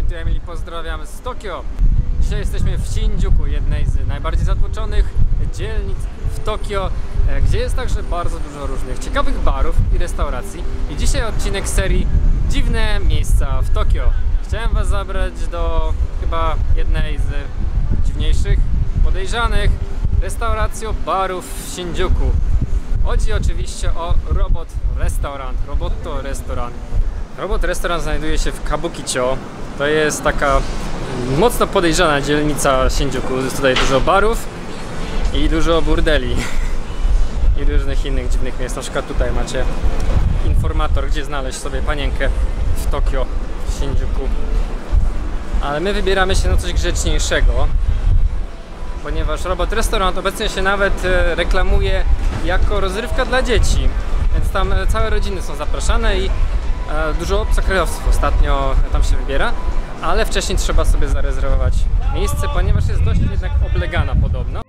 tu Emily, pozdrawiam z Tokio. Dzisiaj jesteśmy w Shinjuku, jednej z najbardziej zatłoczonych dzielnic w Tokio, gdzie jest także bardzo dużo różnych ciekawych barów i restauracji. I dzisiaj odcinek serii Dziwne miejsca w Tokio. Chciałem was zabrać do chyba jednej z dziwniejszych, podejrzanych restauracji, barów w Shinjuku. Chodzi oczywiście o Robot Restaurant, Roboto Restaurant. Robot Restaurant znajduje się w Kabukicho. To jest taka mocno podejrzana dzielnica Shinjuku. Jest tutaj dużo barów i dużo burdeli i różnych innych dziwnych miejsc. Na przykład tutaj macie informator, gdzie znaleźć sobie panienkę w Tokio, w Shinjuku. Ale my wybieramy się na coś grzeczniejszego, ponieważ Robot Restaurant obecnie się nawet reklamuje jako rozrywka dla dzieci, więc tam całe rodziny są zapraszane i dużo obcokrajowców ostatnio tam się wybiera, ale wcześniej trzeba sobie zarezerwować miejsce, ponieważ jest dość jednak oblegana podobno.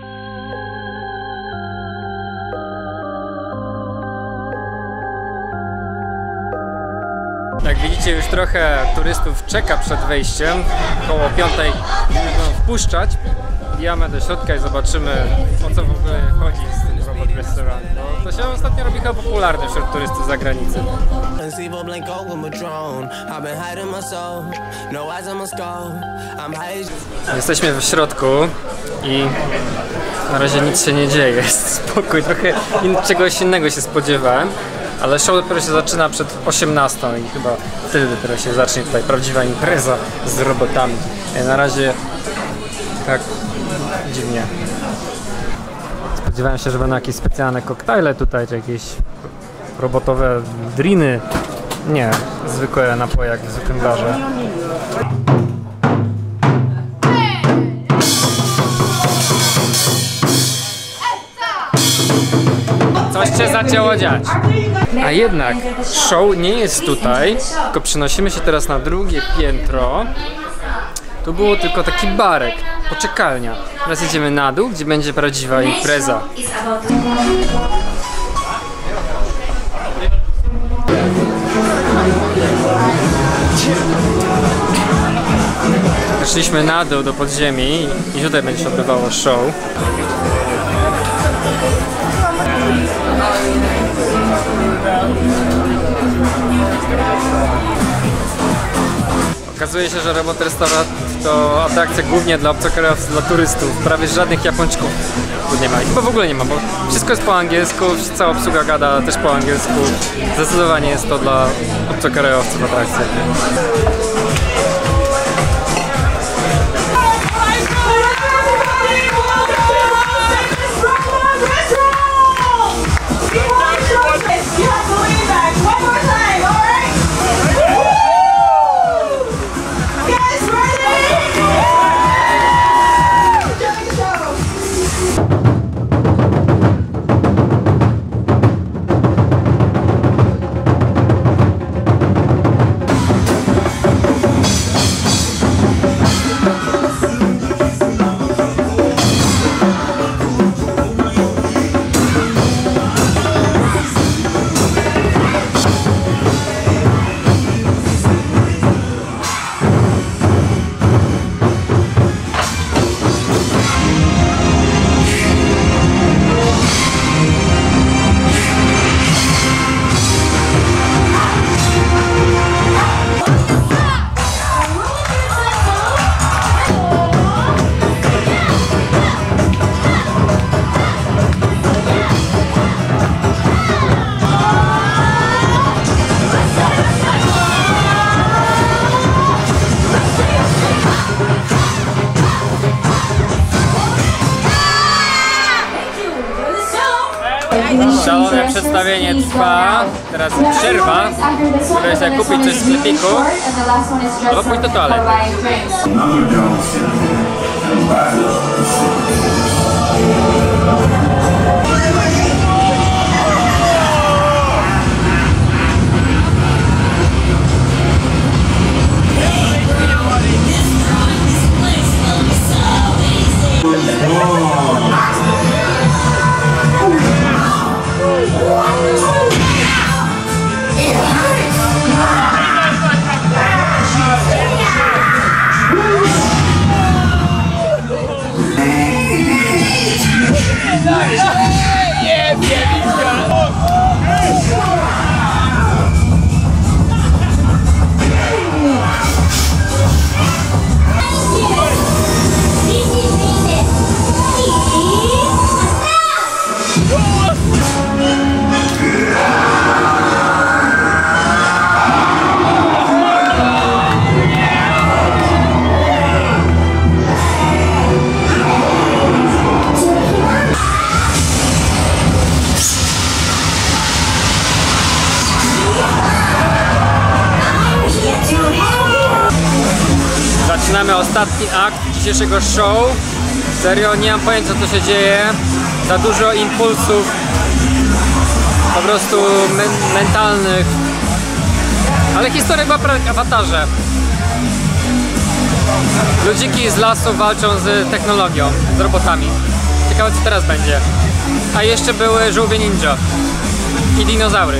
Jak widzicie, już trochę turystów czeka przed wejściem. Koło 5 będą wpuszczać. Wbijamy do środka i zobaczymy, o co w ogóle chodzi z tym Robot Restaurant. To się ostatnio robi chyba popularne wśród turystów z zagranicy. Jesteśmy w środku i na razie nic się nie dzieje, jest spokój, trochę czegoś innego się spodziewałem. Ale show dopiero się zaczyna przed 18 i chyba wtedy dopiero się zacznie tutaj prawdziwa impreza z robotami. Na razie tak dziwnie. Spodziewałem się, że będą jakieś specjalne koktajle tutaj, czy jakieś robotowe driny. Nie, zwykłe napoje jak w zwykłym barze. Coś się zaczęło dziać. A jednak show nie jest tutaj, tylko przenosimy się teraz na drugie piętro. Tu było tylko taki barek, poczekalnia. Teraz jedziemy na dół, gdzie będzie prawdziwa impreza. Szliśmy na dół do podziemi i tutaj będzie się odbywało show. Okazuje się, że Robot Restaurant to atrakcja głównie dla obcokrajowców, dla turystów. Prawie żadnych Japończyków tu nie ma. Chyba w ogóle nie ma, bo wszystko jest po angielsku, cała obsługa gada też po angielsku. Zdecydowanie jest to dla obcokrajowców atrakcja. Szalone przedstawienie trwa, teraz przerwa, żeby sobie kupić coś w sklepiku, albo pójść do toalety. Zaczynamy ostatni akt dzisiejszego show. Serio, nie mam pojęcia, co się dzieje. Za dużo impulsów, po prostu mentalnych. Ale historia była prawie jak Awatarze. Ludziki z lasu walczą z technologią, z robotami. Ciekawe, co teraz będzie. A jeszcze były żółwie ninja i dinozaury.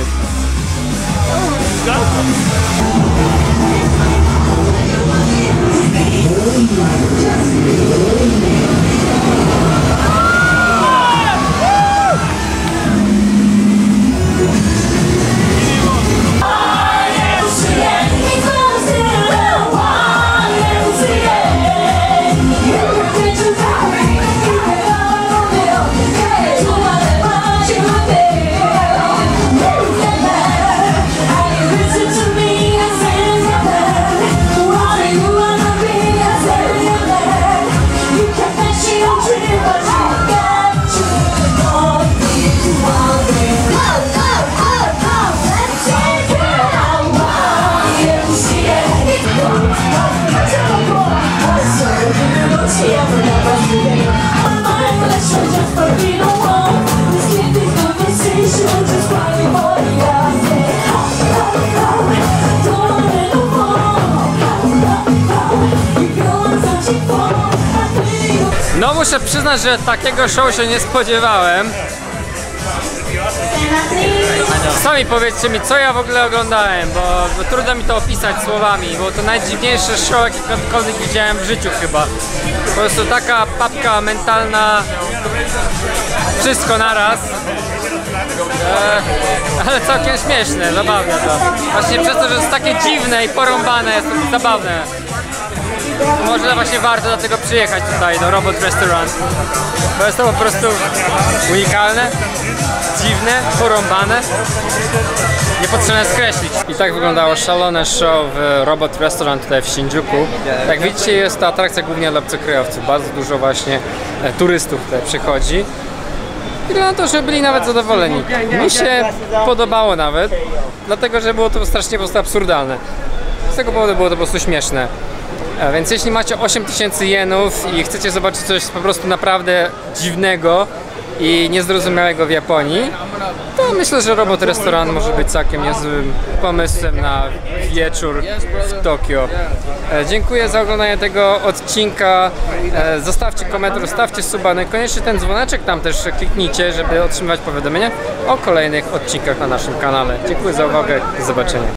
No muszę przyznać, że takiego show się nie spodziewałem. Sami powiedzcie mi, co ja w ogóle oglądałem, bo trudno mi to opisać słowami, bo to najdziwniejsze show, jakie kiedykolwiek widziałem w życiu chyba. Po prostu taka papka mentalna, wszystko naraz. Ale całkiem śmieszne, zabawne to. Właśnie przez to, że jest takie dziwne i porąbane, jest to zabawne. Może właśnie warto dlatego przyjechać tutaj do Robot Restaurant. Bo jest to po prostu unikalne, dziwne, porąbane. Niepotrzebne skreślić. I tak wyglądało szalone show w Robot Restaurant tutaj w Shinjuku. Jak widzicie, jest to atrakcja głównie dla obcokrajowców. Bardzo dużo właśnie turystów tutaj przychodzi. I na to, że byli nawet zadowoleni. Mi się podobało nawet, dlatego że było to strasznie po prostu absurdalne. Z tego powodu było to po prostu śmieszne. Więc jeśli macie 8000 jenów i chcecie zobaczyć coś po prostu naprawdę dziwnego i niezrozumiałego w Japonii, to myślę, że Robot Restaurant może być całkiem niezłym pomysłem na wieczór w Tokio. Dziękuję za oglądanie tego odcinka. Zostawcie komentarz, zostawcie suba, no i koniecznie ten dzwoneczek tam też kliknijcie, żeby otrzymywać powiadomienia o kolejnych odcinkach na naszym kanale. Dziękuję za uwagę i do zobaczenia.